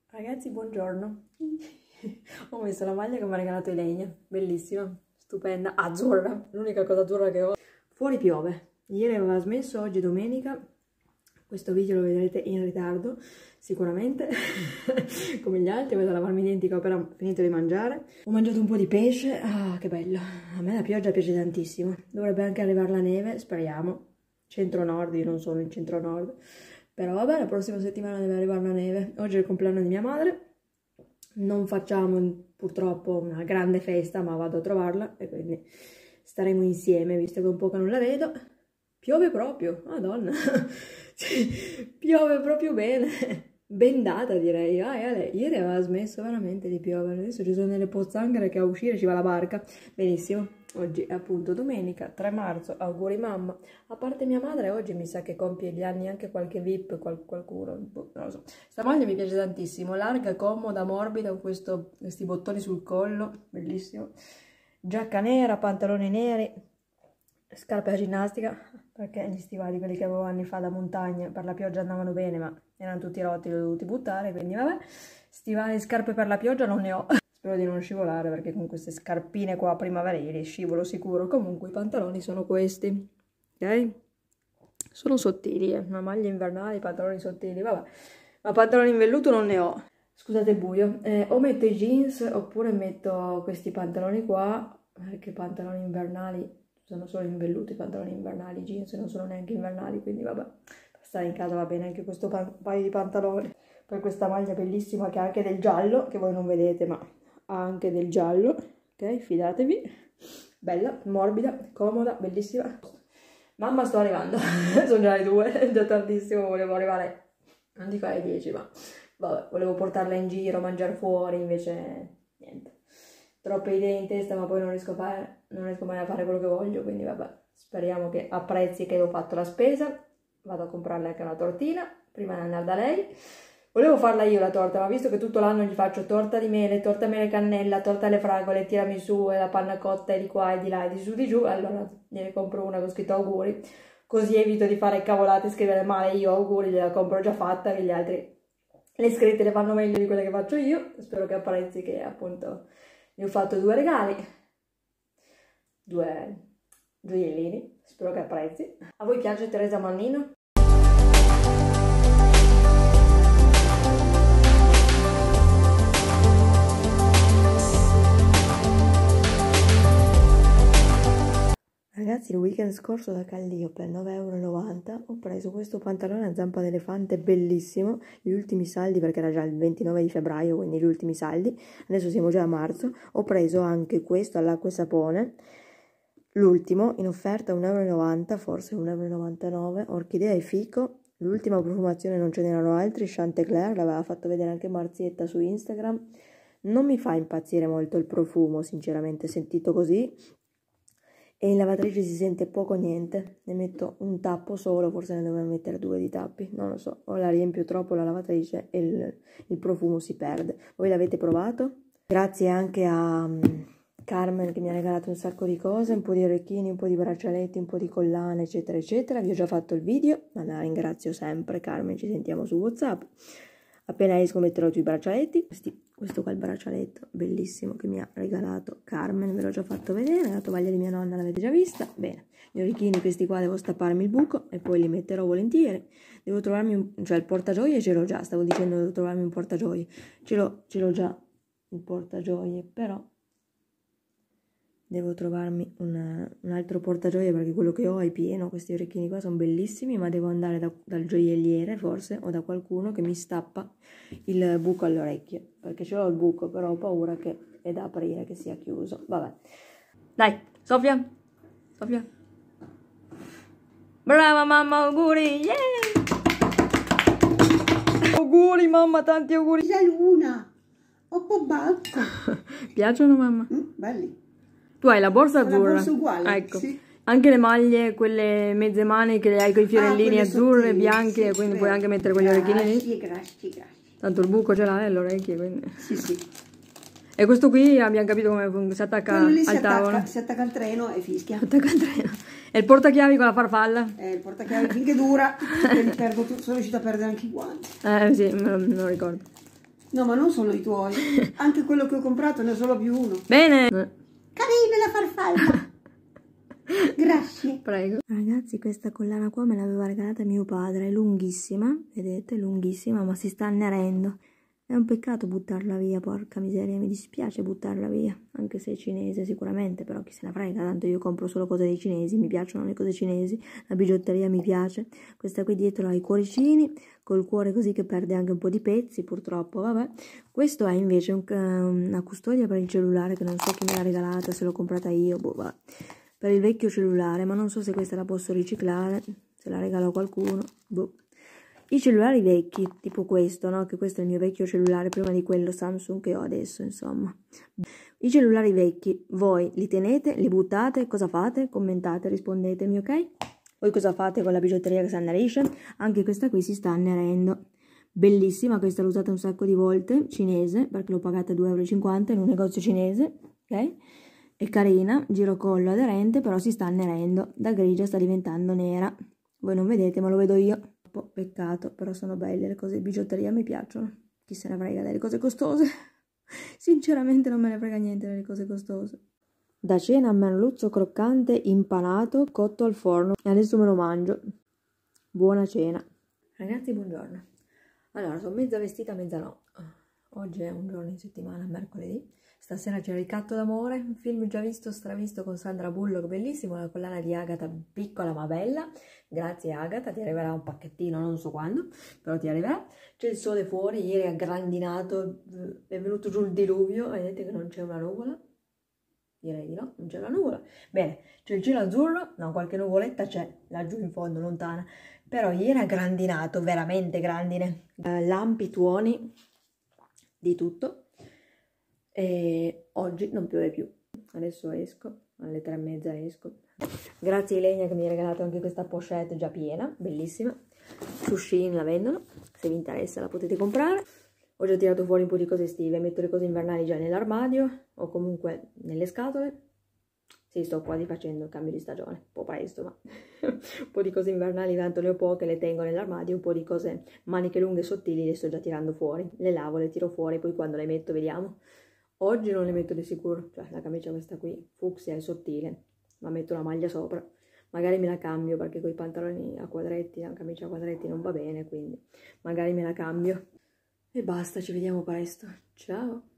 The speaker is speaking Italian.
Ragazzi, buongiorno. Ho messo la maglia che mi ha regalato Ilenia, bellissima, stupenda, azzurra, l'unica cosa azzurra che ho. Fuori piove, ieri aveva smesso, oggi è domenica, questo video lo vedrete in ritardo, sicuramente, come gli altri. Vado a lavarmi i denti che ho appena finito di mangiare. Ho mangiato un po' di pesce, ah che bello, a me la pioggia piace tantissimo, dovrebbe anche arrivare la neve, speriamo, centro-nord, io non sono in centro-nord. Però vabbè, la prossima settimana deve arrivare la neve. Oggi è il compleanno di mia madre. Non facciamo purtroppo una grande festa, ma vado a trovarla e quindi staremo insieme, visto che è un po' che non la vedo. Piove proprio, madonna. Piove proprio bene. Bendata direi. Ieri aveva smesso veramente di piovere. Adesso ci sono delle pozzanghere che a uscire ci va la barca. Benissimo. Oggi è appunto domenica, 3 marzo, auguri mamma. A parte mia madre, oggi mi sa che compie gli anni anche qualche VIP, qualcuno, non lo so. Sta maglia mi piace tantissimo, larga, comoda, morbida, con questi bottoni sul collo, bellissimo. Giacca nera, pantaloni neri, scarpe da ginnastica, perché gli stivali, quelli che avevo anni fa da montagna, per la pioggia andavano bene, ma erano tutti rotti, li ho dovuti buttare, quindi vabbè. Stivali e scarpe per la pioggia non ne ho. Spero di non scivolare perché con queste scarpine qua primaverili scivolo sicuro. Comunque i pantaloni sono questi, ok? Sono sottili, una maglia invernale, i pantaloni sottili, vabbè. Ma pantaloni in velluto non ne ho. Scusate il buio. O metto i jeans oppure metto questi pantaloni qua, perché pantaloni invernali sono solo in velluto, i pantaloni invernali, i jeans non sono neanche invernali, quindi vabbè. Per stare in casa va bene anche questo paio di pantaloni. Poi questa maglia bellissima che ha anche del giallo, che voi non vedete, ma ha anche del giallo, ok? Fidatevi, bella, morbida, comoda, bellissima. Mamma, sto arrivando, sono già le 2, è già tardissimo, volevo arrivare, non dico alle 10, ma vabbè, volevo portarla in giro, mangiare fuori, invece niente. Troppe idee in testa, ma poi non riesco mai a fare quello che voglio, quindi vabbè, speriamo che apprezzi che ho fatto la spesa. Vado a comprarle anche una tortina, prima di andare da lei. Volevo farla io la torta, ma visto che tutto l'anno gli faccio torta di mele cannella, torta alle fragole, tiramisù e la panna cotta e di qua e di là e di su di giù, allora gliene compro una con scritto auguri, così evito di fare cavolate e scrivere male io auguri, gliela compro già fatta, che gli altri le scritte le fanno meglio di quelle che faccio io. Spero che apprezzi che appunto gli ho fatto 2 regali, 2 gioiellini, spero che apprezzi. A voi piace Teresa Mannino? Ragazzi, il weekend scorso da Calliope a 9,90 € ho preso questo pantalone a zampa d'elefante bellissimo, gli ultimi saldi perché era già il 29 di febbraio, quindi gli ultimi saldi, adesso siamo già a marzo. Ho preso anche questo all'acqua e sapone, l'ultimo in offerta a 1,90 €, forse 1,99 €, orchidea e fico, l'ultima profumazione, non ce n'erano altri, Chanticleer, l'aveva fatto vedere anche Marzietta su Instagram. Non mi fa impazzire molto il profumo, sinceramente, sentito così. E in lavatrice si sente poco niente, ne metto un tappo solo, forse ne dovevo mettere 2 di tappi, non lo so, o la riempio troppo la lavatrice e il profumo si perde. Voi l'avete provato? Grazie anche a Carmen che mi ha regalato un sacco di cose, un po' di orecchini, un po' di braccialetti, un po' di collane, eccetera, eccetera. Vi ho già fatto il video, ma la ringrazio sempre, Carmen, ci sentiamo su WhatsApp. Appena esco metterò giù i braccialetti. Questo qua è il braccialetto bellissimo che mi ha regalato Carmen, ve l'ho già fatto vedere, la tovaglia di mia nonna l'avete già vista. Bene, gli orecchini questi qua devo stapparmi il buco e poi li metterò volentieri. Devo trovarmi cioè il portagioie ce l'ho già, stavo dicendo devo trovarmi un portagioie. Ce l'ho già il portagioie, però devo trovarmi un altro portagioie perché quello che ho è pieno. Questi orecchini qua sono bellissimi, ma devo andare dal gioielliere forse o da qualcuno che mi stappa il buco all'orecchio, perché ce l'ho il buco, però ho paura che è da aprire, che sia chiuso. Vabbè, dai, Sofia, brava mamma, auguri, yeah! Auguri mamma, tanti auguri. La luna, un po' bacco. Piacciono mamma? Belli. Tu hai la borsa azzurra? La borsa uguale, ecco. Sì. Anche le maglie, quelle mezze maniche, le hai con i fiorellini azzurre, sottili, bianche, sì, quindi puoi anche mettere quegli orecchini lì. Grazie. Tanto il buco ce l'hai all'orecchio, quindi... Sì. E questo qui abbiamo capito come si attacca al tavolo. Si attacca al treno e fischia. Attacca al treno. E il portachiavi con la farfalla? Il portachiavi finché dura, sono riuscita a perdere anche i guanti. Sì, me lo ricordo. No, ma non solo i tuoi. Anche quello che ho comprato ne ho solo più uno. Bene. Carina la farfalla. Grazie. Prego. Ragazzi, questa collana qua me l'aveva regalata mio padre, è lunghissima, vedete, lunghissima, ma si sta annerendo. È un peccato buttarla via, porca miseria, mi dispiace buttarla via, anche se è cinese sicuramente, però chi se ne frega, tanto io compro solo cose dei cinesi, mi piacciono le cose cinesi, la bigiotteria mi piace. Questa qui dietro ha i cuoricini, col cuore così che perde anche un po' di pezzi, purtroppo, vabbè. Questo è invece una custodia per il cellulare, che non so chi me l'ha regalata, se l'ho comprata io, boh, vabbè. Per il vecchio cellulare, ma non so se questa la posso riciclare, se la regalo a qualcuno, boh. I cellulari vecchi, tipo questo, no? Che questo è il mio vecchio cellulare prima di quello Samsung che ho adesso, insomma. I cellulari vecchi, voi li tenete, li buttate, cosa fate? Commentate, rispondetemi, ok? Voi cosa fate con la bigiotteria che si annerisce? Anche questa qui si sta annerendo. Bellissima, questa l'ho usata un sacco di volte, cinese, perché l'ho pagata 2,50 € in un negozio cinese, ok? È carina, girocollo aderente, però si sta annerendo. Da grigia sta diventando nera. Voi non vedete, ma lo vedo io. Peccato, però sono belle le cose di bigiotteria, mi piacciono. Chi se ne frega delle cose costose? Sinceramente non me ne frega niente delle cose costose. Da cena merluzzo croccante impanato cotto al forno e adesso me lo mangio. Buona cena. Ragazzi, buongiorno. Allora, sono mezza vestita, mezza no. Oggi è un giorno in settimana, mercoledì. Stasera c'è Ricatto d'amore, un film già visto, stravisto con Sandra Bullock, bellissimo, la collana di Agatha, piccola ma bella. Grazie Agatha, ti arriverà un pacchettino, non so quando, però ti arriverà. C'è il sole fuori, ieri ha grandinato, è venuto giù il diluvio, vedete che non c'è una nuvola? Direi di no, non c'è una nuvola. Bene, c'è il cielo azzurro, no, qualche nuvoletta c'è, laggiù in fondo, lontana. Però ieri ha grandinato, veramente grandine. Lampi, tuoni, di tutto. E oggi non piove più. Adesso esco, alle 3:30 esco. Grazie Ilenia che mi ha regalato anche questa pochette già piena, bellissima. Su Shein la vendono, se vi interessa la potete comprare. Ho già tirato fuori un po' di cose estive, metto le cose invernali già nell'armadio o comunque nelle scatole. Sì, sto quasi facendo il cambio di stagione, un po' presto, ma un po' di cose invernali, tanto ne ho poche, le tengo nell'armadio, un po' di cose maniche lunghe e sottili le sto già tirando fuori. Le lavo, le tiro fuori, poi quando le metto vediamo. Oggi non le metto di sicuro, cioè la camicia questa qui, fucsia è sottile, ma metto la maglia sopra. Magari me la cambio perché con i pantaloni a quadretti, la camicia a quadretti non va bene, quindi magari me la cambio. E basta, ci vediamo presto. Ciao!